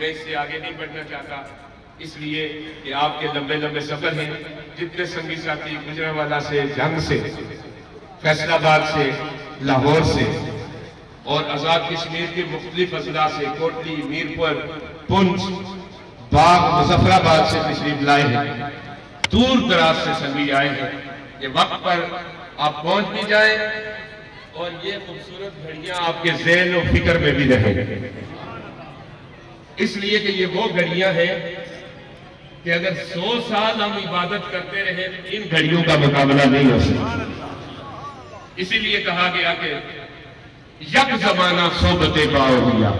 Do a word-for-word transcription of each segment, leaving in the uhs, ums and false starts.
اس سے آگے نہیں بڑھنا چاہتا، اس لیے کہ آپ کے لمبے لمبے سفر ہیں، جتنے سنگی ساتھی گجرانوالہ سے، جنگ سے، فیصل آباد سے، لاہور سے اور آزاد کشمیر کے مختلف اضلاع سے، کوٹلی، میرپور، پنچ، باغ، مظفر آباد سے تشریف لائے ہیں، دور دراز سے سنگی آئے ہیں، یہ وقت پر آپ پہنچ بھی جائیں اور یہ خوبصورت گھڑیاں آپ کے ذہن و فکر میں بھی رہیں، اس لیے کہ یہ وہ گھڑیاں ہیں کہ اگر سو سال ہم عبادت کرتے رہے تو ان گھڑیوں کا مقابلہ نہیں ہو سکتا۔ اسی لیے کہا گیا کہ یک زمانہ صحبت بااولیاء،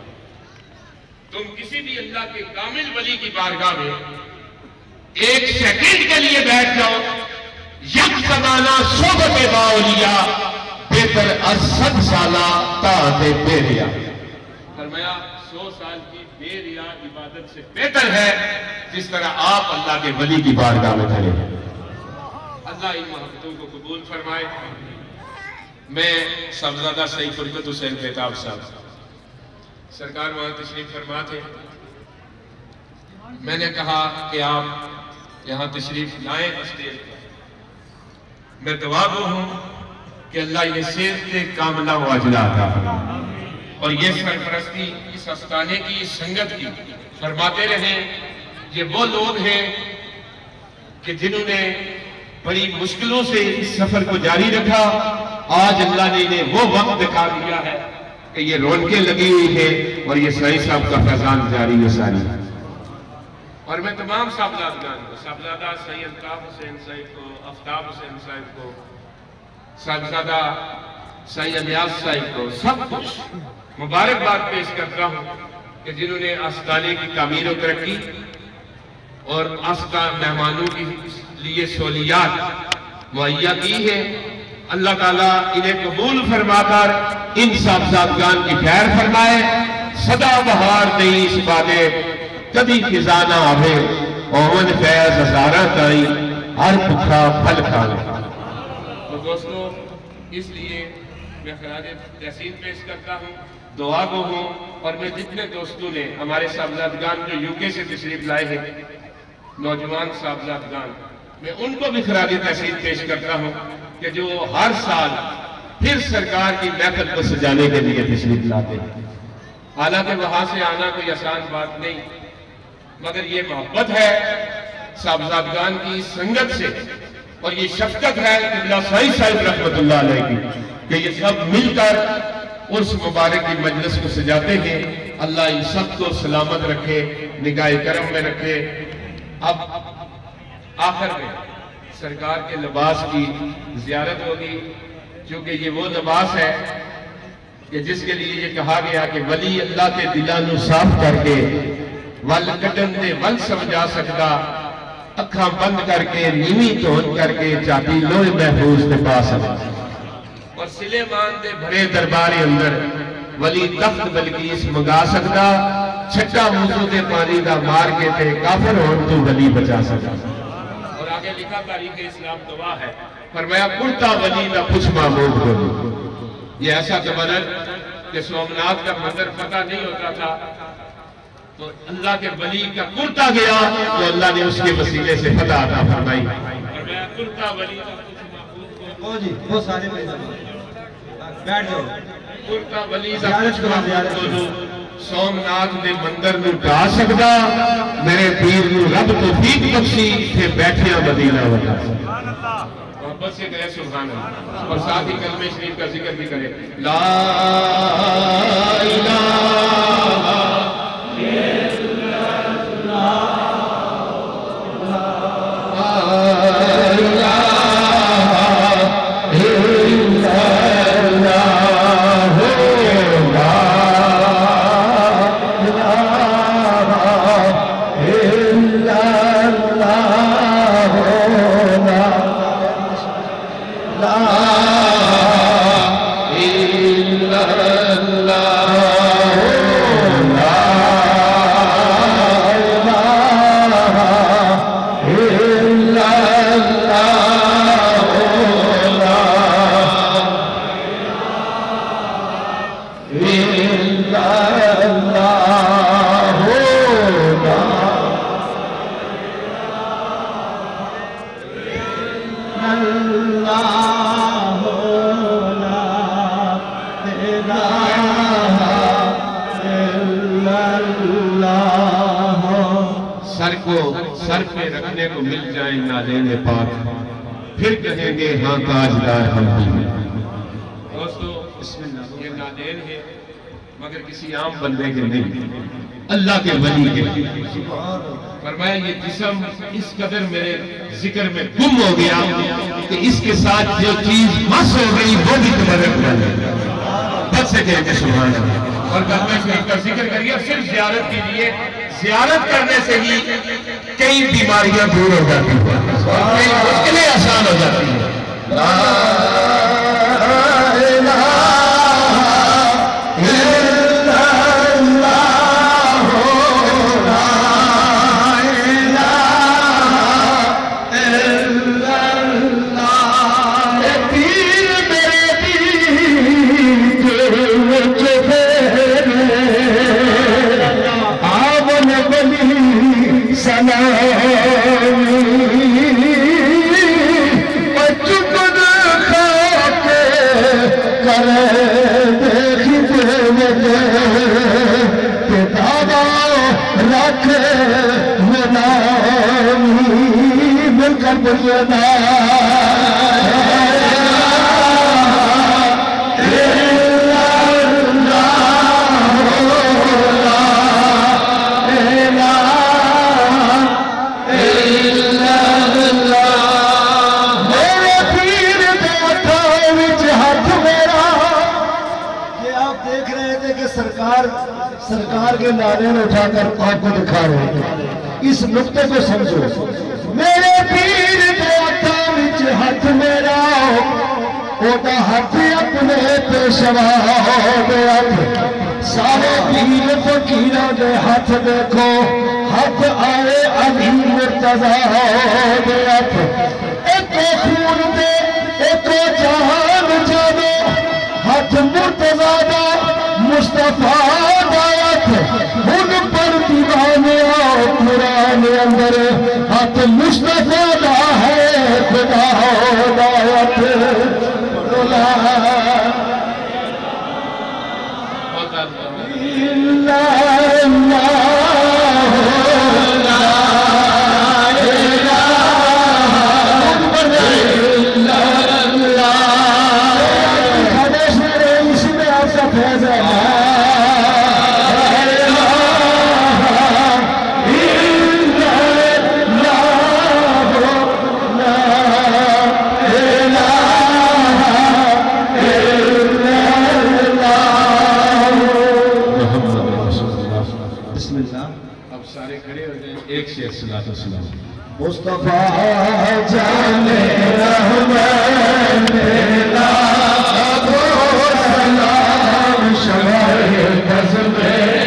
تم کسی بھی اللہ کے کامل ولی کی بارگاہ میں ایک سیکنڈ کے لیے بیٹھ جاؤ، یک زمانہ صحبت بااولیاء بہتر از صد سالہ طاعت بے ریا، فرمایا سو سال کی بے ریا عبادت سے بہتر ہے جس طرح آپ اللہ کے ولی کی بارگاہ میں کھڑے ہیں۔ اللہ ان محبتوں کو قبول فرمائے۔ میں صاحبزادہ سید فرقت حسین بیتاب صاحب سرکار وہاں تشریف فرما تھے، میں نے کہا کہ آپ یہاں تشریف لائیں اسٹیج پر، میں دعا گو ہوں کہ اللہ یہ صحت کاملہ و اجلا عطا فرمائے اور یہ سرپرستی اس آستانے کی، اس سنگت کی فرماتے رہیں۔ یہ وہ لوگ ہیں کہ جنہوں نے بڑی مشکلوں سے اس سفر کو جاری رکھا، آج اللہ نے انہیں وہ وقت دکھا دیا ہے کہ یہ رونقیں لگی ہوئی ہے اور یہ سعید صاحب کا فیضان جاری و ساری۔ اور میں تمام صاحبزادگان کو، صاحبزادہ سید الطاف حسین صاحب کو، آفتاب حسین صاحب کو، صاحبزادہ سید الیاس صاحب کو، سب کچھ مبارکباد پیش کرتا ہوں کہ جنہوں نے آستانے کی تعمیر و ترقی اور آستان مہمانوں کے لیے سہولیات مہیا کی ہے۔ اللہ تعالیٰ انہیں قبول فرما کر ان صاحبزادگان کی خیر فرمائے۔ صدا بہار نہیں اس بادے کبھی خزانہ آوے، اومن فیض ہزارہ تائی ہر پکھا پھل کھالے۔ تو دوستو اس لیے میں خراج تحسین پیش کرتا ہوں، دعا گو ہوں، اور میں جتنے دوستوں نے ہمارے صاحبزادگان جو یو کے سے تشریف لائے ہیں، نوجوان صاحبزادگان، میں ان کو بھی خراج تحسین پیش کرتا ہوں کہ جو ہر سال پھر سرکار کی محفل کو سجانے کے لیے تشریف لاتے ہیں۔ حالانکہ وہاں سے آنا کوئی آسان بات نہیں، مگر یہ محبت ہے صاحبزادگان کی سنگت سے اور یہ شفقت ہے قبلہ سعید صاحب رحمت اللہ علیہ کی کہ یہ سب مل کر اس مبارک کی مجلس کو سجاتے ہیں۔ اللہ ان سب کو سلامت رکھے، نگاہ کرم میں رکھے۔ اب آخر میں سرکار کے لباس کی زیارت ہوگی، کیونکہ یہ وہ لباس ہے کہ جس کے لیے یہ کہا گیا کہ ولی اللہ کے دلانو صاف کر کے ول کٹن دے ول سمجھا سکتا، اکھاں بند کر کے نیوی تون کر کے چاہتی لوہ محفوظ دے پاس ہے، اور سلیمان دے بھرے دربارے اندر ولی تخت بلقیس منگا سکتا، چھٹا موضوع دے پانی دا مار کے تے کافر ہون تو ولی بچا سکتا۔ اور آگے لکھا تاریخ اسلام گواہ ہے، فرمایا کرتا ولی دا کچھ معمول ہو۔ یہ ایسا زمانہ کہ سومنات کا منظر فتح نہیں ہوتا تھا تو اللہ کے ولی کا کرتا گیا تو اللہ نے اس کے وسیلے سے فتح عطا فرمائی۔ فرمایا کرتا ولی دا کچھ معمول ہو جی، وہ سارے بیٹھ جاؤ۔ کرتا ولی دا کچھ معمول ہو، سومنات دے مندر میں ڈا سکتا، میرے پیر نو رب توفیق بخشی تھے بیٹھیاں مدینہ وطا۔ محبت سے کہے سبحان اللہ، اور ساتھ ہی کلمہ شریف کا ذکر بھی کرے، لا الہ الا اللہ، لا سر کو سر پہ رکھنے کو مل جائیں نالین پاک، پھر کہیں گے ہاں تاجدار ہم بھی۔ دوستو یہ نالین ہے مگر کسی عام بندے کے نہیں، اللہ کے ولی کے۔ فرمایا یہ جسم اس قدر میرے ذکر میں گم ہو گیا کہ اس کے ساتھ جو چیز مس ہو گئی وہ بھی تبرک بنے۔ بس سے کہتے سبحان اللہ۔ اور کلمہ شریف کا ذکر کریے، صرف زیارت کیجئے، زیارت کرنے سے ہی کئی بیماریاں دور ہو جاتی ہیں اور کئی مشکلیں آسان ہو جاتی ہیں۔ لا الہ الا اللہ، لا الہ الا اللہ۔ اے پیر میرے دل وچ سلامی اور چکن خاک کرے دیکھی دیوے کہ دعویٰ رکھ منامی مل کر بلنا سرکار کے نعرے میں اٹھا کر آپ کو دکھا رہے ہیں۔ اس نقطے کو سمجھو، میرے پیر دے ہاتھاں وچ ہاتھ میرا، اوٹا ہاتھ اپنے پیشوا دے ہاتھ، سارے پیر فقیراں دے ہاتھ دیکھو، ہاتھ آئے علی مرتضیٰ دے ہاتھ، ایک خون دے ایک جہان جانو، ہاتھ مرتضیٰ دا مصطفیٰ ان پر دیوانے آؤ قرآن اندر ہاتھ مصطفیٰ دا ہے خدا دعوت لا مصطفیٰ جانے رحمن میرا ابو سلام شمع بز میں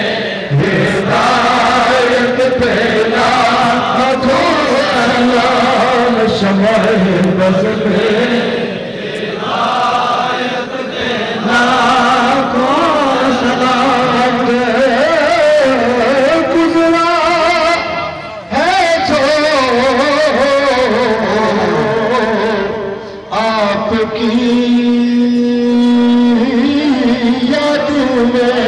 ہدایت پہلا ابو سلام شمع بز میں ہدایت پہلا ابو سلام گزرا کی یاد میں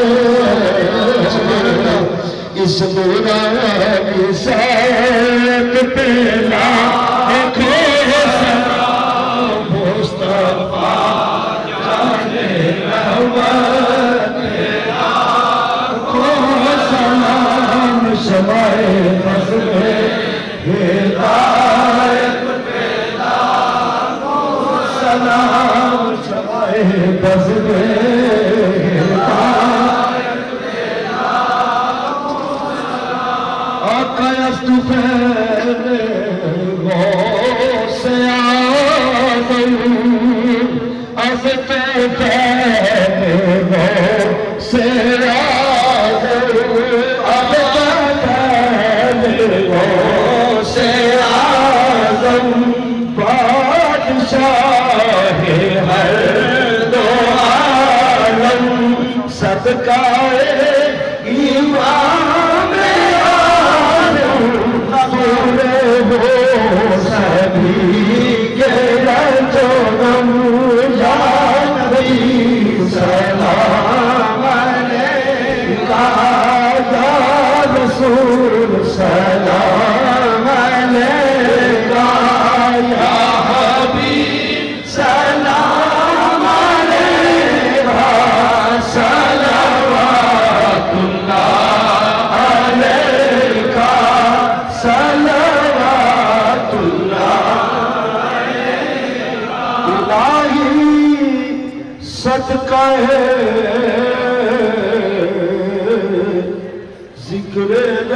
اس نورانی ساتھ پہلا ایک سلام مصطفیٰ جانے رحمت کو سلام شمع بز میں ہدایت سلام شمع بز میں ہدایت پہلا آقا استفید غوث آدم از تفید غوث آدم از تفید غوث آدم بادشاہ ہر دو عالم صدقہ ایمان عالم پورے ہو سبھی کے رسول سلام علیکہ یا حبیب سلام علیکہ صلوات اللہ علیکہ صلوات اللہ علیکہ الہی صدقہ ہے ذکر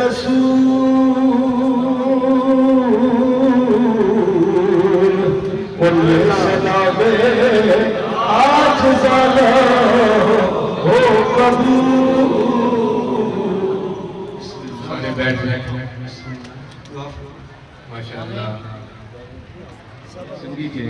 رسول قل سلام آج زالہ ہو قبول سارے بیٹھ جائیں ماشاءاللہ سنگی کے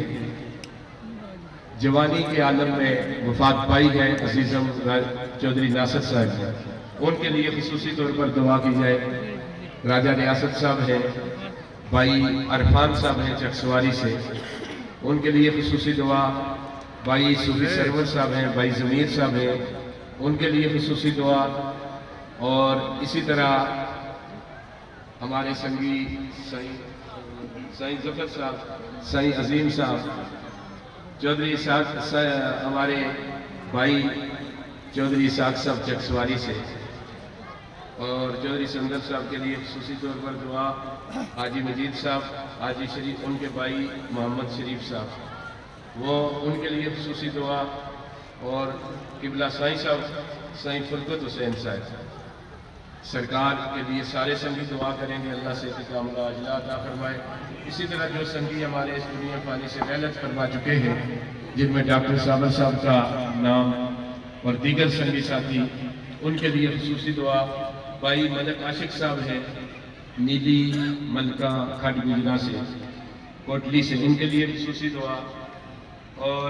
جوانی کے عالم میں وفات پائی ہے عزیزم چودھری ناصر صاحب ان کے لیے خصوصی طور پر دعا کی جائے. راجہ ریاست صاحب ہیں، بھائی عرفان صاحب ہیں چکسواری سے، ان کے لیے خصوصی دعا. بھائی صوفی سرور صاحب ہیں، بھائی ضمیر صاحب ہیں، ان کے لیے خصوصی دعا. اور اسی طرح ہمارے سنگی سائیں ظفر صاحب، سائیں عظیم صاحب، چودھری اسحاق ہمارے بھائی چودھری اسحاق صاحب چکسواری سے، اور چودھری سندر صاحب کے لیے خصوصی طور پر دعا. حاجی مجید صاحب، حاجی شریف، ان کے بھائی محمد شریف صاحب، وہ ان کے لیے خصوصی دعا. اور قبلہ سائیں صاحب، سائیں فرقت حسین صاحب سرکار کے لیے سارے سنگی دعا کریں گے اللہ سے کہ کاملہ عاجلہ عطا فرمائے. اسی طرح جو سنگی ہمارے اس دنیا پانی سے رحلت فرما چکے ہیں، جن میں ڈاکٹر صابر صاحب کا نام اور دیگر سنگی ساتھی، ان کے لیے خصوصی دعا. بھائی ملک عاشق صاحب ہیں نیلی ملکہ کھٹ گجرا سے، کوٹلی سے، ان کے لیے خصوصی دعا. اور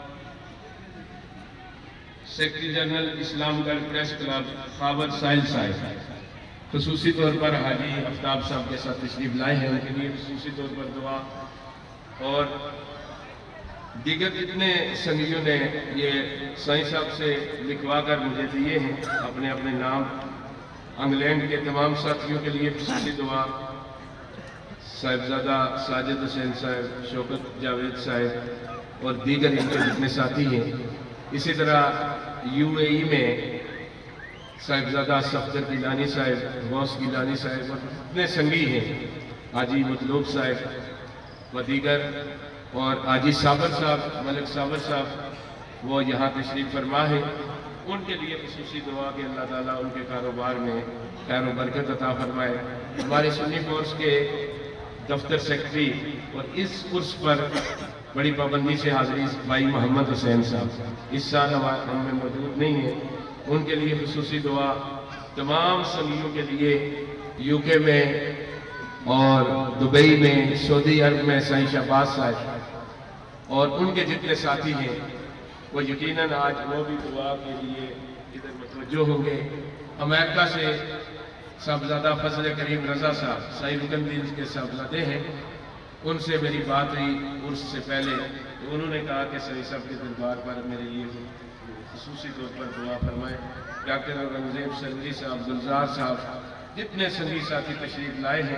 سیکرٹری جنرل اسلام گڑھ پریس کلب خاور سائل صاحب خصوصی طور پر حاجی آفتاب صاحب کے ساتھ تشریف لائے ہیں، ان کے لیے خصوصی طور پر دعا. اور دیگر جتنے سنگیوں نے یہ سائیں صاحب سے لکھوا کر مجھے دیے ہیں اپنے اپنے نام، انگلینڈ کے تمام ساتھیوں کے لیے خصوصی دعا. صاحبزادہ ساجد حسین صاحب، شوکت جاوید صاحب اور دیگر ان کے جتنے ساتھی ہیں. اسی طرح یو اے ای میں صاحبزادہ صفدر گیلانی صاحب، غوث گیلانی صاحب اور جتنے سنگی ہیں، حاجی مطلوب صاحب و دیگر، اور حاجی صابر صاحب، ملک صابر صاحب، وہ یہاں تشریف فرما ہے. ان کے لیے خصوصی دعا کہ اللہ تعالیٰ ان کے کاروبار میں خیر و برکت عطا فرمائے. ہمارے سنی فورس کے دفتر سیکرٹری اور اس عرس پر بڑی پابندی سے حاضری بھائی محمد حسین صاحب اس سال ہم میں موجود نہیں ہیں، ان کے لیے خصوصی دعا. تمام سنگیوں کے لیے یو کے میں اور دبئی میں، سعودی عرب میں سائیں شہباز صاحب اور ان کے جتنے ساتھی ہیں، وہ یقیناً آج وہ بھی دعا کے لیے ادھر متوجہ ہوں گے. امریکہ سے صاحبزادہ فضل کریم رضا صاحب، سائیں رکن دین کے صاحبزادے ہیں، ان سے میری بات ہوئی عرس سے پہلے، تو انہوں نے کہا کہ سائیں صاحب کے دربار پر میرے لیے خصوصی طور پر دعا فرمائے. ڈاکٹر اورنگزیب سروری صاحب، گلزار صاحب، جتنے سنگی ساتھی تشریف لائے ہیں،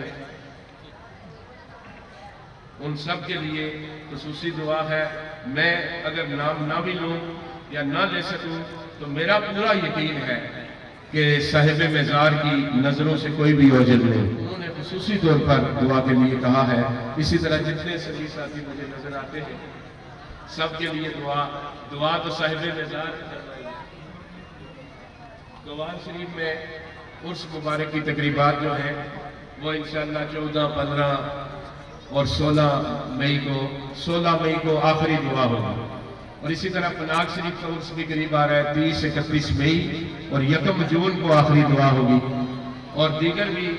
ان سب کے لیے خصوصی دعا ہے. میں اگر نام نہ بھی لوں یا نہ لے سکوں تو میرا پورا یقین ہے کہ صاحب مزار کی نظروں سے کوئی بھی اوجھل نہیں. انہوں نے خصوصی طور پر دعا کے لیے کہا ہے. اسی طرح جتنے سنگی ساتھی مجھے نظر آتے ہیں، سب کے لیے دعا. دعا تو صاحب مزار گوار شریف میں عرس مبارک کی تقریبات جو ہیں وہ انشاءاللہ چودہ، پندرہ اور سولہ مئی کو سولہ مئی کو آخری دعا ہوگی. اور اسی طرح پناگ شریف کا عرس بھی قریب آ رہا ہے، تیس اکتیس مئی اور یکم جون کو آخری دعا ہوگی. اور دیگر بھی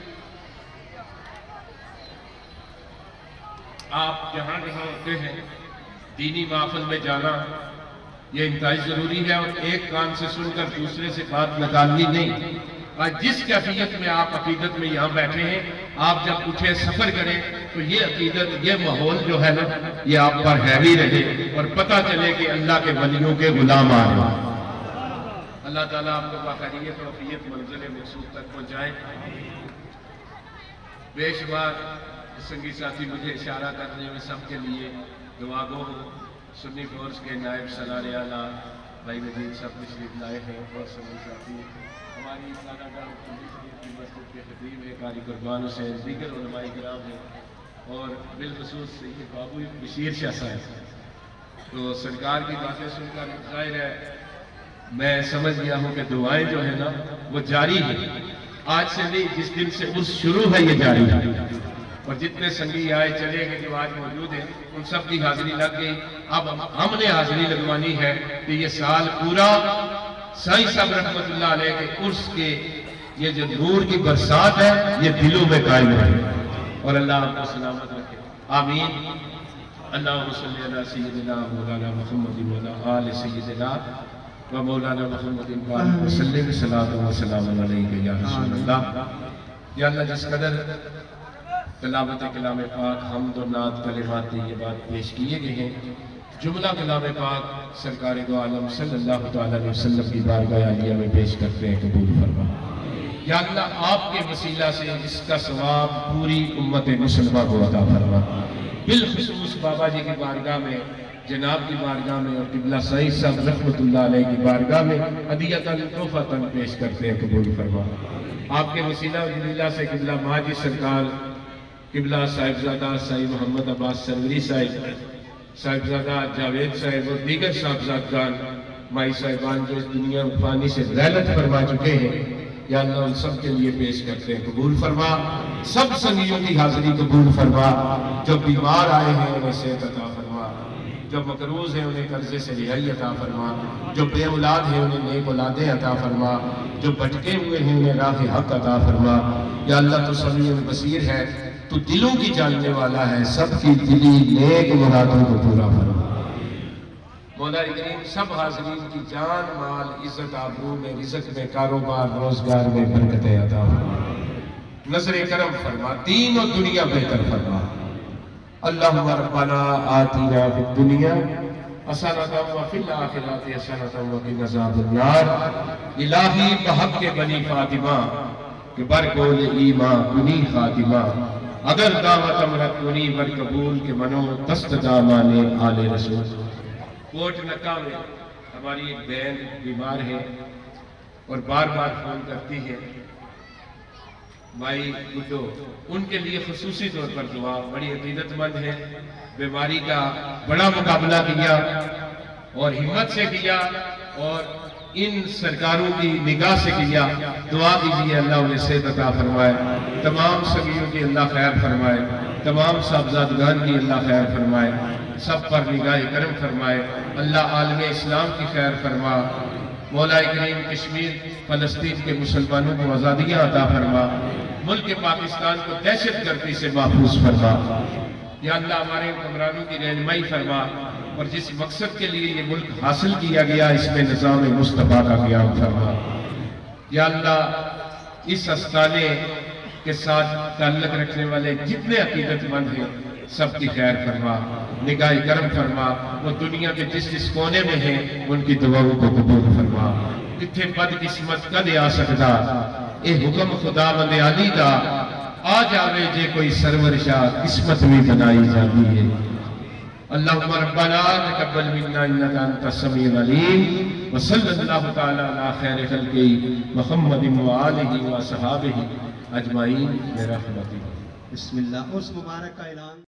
آپ جہاں جہاں ہوتے ہیں دینی محفل میں جانا یہ انتہائی ضروری ہے، اور ایک کان سے سن کر دوسرے سے بات نکالنی نہیں. آج جس عقیدت میں آپ عقیدت میں یہاں بیٹھے ہیں، آپ جب اٹھے سفر کریں تو یہ عقیدت، یہ ماحول جو ہے نا، یہ آپ پر ہیوی رہے اور پتہ چلے کہ اللہ کے ولیوں کے غلام آ رہے ہیں. اللہ تعالیٰ آپ کو باخیریت و عافیت منزل مقصود تک پہنچائے۔ بے شمار سنگی ساتھی مجھے اشارہ کرنے میں سب کے لیے دعا گو ہوں۔ سنی فورس کے نائب سالار اعلیٰ بھائی مجید صاحب تشریف لائے ہیں، اور سنگی ساتھی ہماری سالہ گاہ کی مسجد کے خطیب ہیں قاری قربان حسین، دیگر علماء کرام ہیں، اور بالخصوص سید بابو بشیر شاہ صاحب۔ تو سرکار کی باتیں سن کر ظاہر ہے میں سمجھ گیا ہوں کہ دعائیں جو ہیں نا وہ جاری ہیں، آج سے نہیں، جس دن سے اس شروع ہے یہ جاری ہے، اور جتنے سنگی آئے چلے گئے جو آج موجود ہیں ان سب کی حاضری لگ گئی۔ اب ہم نے حاضری لگوانی ہے کہ یہ سال پورا سائیں صاحب رحمت اللہ علیہ کے عرس کے یہ جو نور کی برسات ہے یہ دلوں میں قائم رہے، اور اللہ آپ کو سلامت رکھے، آمین۔ اللہم صلی علی سیدنا مولانا محمد وعلی آل سیدنا و مولانا محمد وسلم صلاۃ و سلام علیہ یا رسول اللہ۔ یا اللہ جس قدر تلاوت کلام پاک حمد و نعت کلمات طیبات پیش کیے گئے ہیں، جملہ کلام پاک سرکار دو عالم صلی اللہ تعالی علیہ وسلم کی بارگاہ عالیہ میں پیش کرتے ہیں، قبول فرما۔ یا اللہ آپ کے وسیلہ سے اس کا ثواب پوری امت مسلمہ کو عطا فرما، بالخصوص بابا جی کی بارگاہ میں، جناب کی بارگاہ میں، اور قبلہ سعید صاحب رحمت اللہ علیہ کی بارگاہ میں ہدیۃً تحفۃً پیش کرتے ہیں، قبول فرما۔ آپ کے وسیلہ وسیلہ سے قبلہ ماجد سرکار، قبلہ صاحبزادہ سعید محمد عباس سروری صاحب، صاحبزادہ جاوید صاحب اور دیگر صاحبزادگان مائی صاحبان جو اس دنیا فانی سے رحلت فرما چکے ہیں، یا اللہ ان سب کے لیے پیش کرتے ہیں، قبول فرما۔ سب سنگیوں کی حاضری قبول فرما، جو بیمار آئے ہیں انہیں صحت عطا فرما، جو مقروض ہیں انہیں قرضے سے رہائی عطا فرما، جو بے اولاد ہیں انہیں نیک اولادیں عطا فرما، جو بھٹکے ہوئے ہیں انہیں راہ حق عطا فرما۔ یا اللہ تو سمیع بصیر ہے، تو دلوں کی جاننے والا ہے، سب کی دلی نیک مرادوں کو پورا فرما۔ مولا کریم سب حاضرین کی جان مال عزت آبرو میں، رزق میں، کاروبار روزگار میں برکتیں عطا فرما، نظر کرم فرما، دین و دنیا بہتر فرما۔ اللہم ربنا آتنا فی الدنیا حسنۃ وفی الآخرۃ حسنۃ وقنا عذاب النار۔ الہی بحق بنی فاطمہ کہ برکول ایمان کنی خاتمہ، اگر دعوت امرت کنی بر قبول کے منو دست دامان آل رسول۔ کوٹ نکا میں ہماری ایک بہن بیمار ہے اور بار بار فون کرتی ہے، بھائی گڈو، ان کے لیے خصوصی طور پر دعا، بڑی عقیدت مند ہے، بیماری کا بڑا مقابلہ کیا اور ہمت سے کیا اور ان سرکاروں کی نگاہ سے کیا۔ دعا کیجیے اللہ انہیں صحت عطا فرمائے، تمام سبیوں کی اللہ خیر فرمائے، تمام صاحبزادگان کی اللہ خیر فرمائے، سب پر نگاہ کرم فرمائے، اللہ عالم اسلام کی خیر فرما۔ مولا کریم کشمیر فلسطین کے مسلمانوں کو آزادیاں عطا فرما، ملک پاکستان کو دہشت گردی سے محفوظ فرما۔ یا اللہ ہمارے حکمرانوں کی رہنمائی فرما، اور جس مقصد کے لیے یہ ملک حاصل کیا گیا اس میں نظام مصطفیٰ کا قیام فرما۔ یا اللہ اس استانے کے ساتھ تعلق رکھنے والے جتنے عقیدت مند ہیں سب کی خیر فرما، نگاہ کرم فرما، وہ دنیا کے جس جس کونے میں ہیں ان کی دعاؤں کو قبول فرما۔ جتھے بد قسمت کدے آ سکتا اے حکم خدا بند علی دا، آ جاوے جے کوئی سرور شاہ قسمت بھی بنائی جاتی ہے۔ اللہم ربنا تقبل منا انکا انت السمیع العلیم، وصلی اللہ تعالی علی خیر خلقہ محمد وآلہ وصحابہ اجمعین برحمتہ۔ بسم اللہ۔ عرس مبارک کا اعلان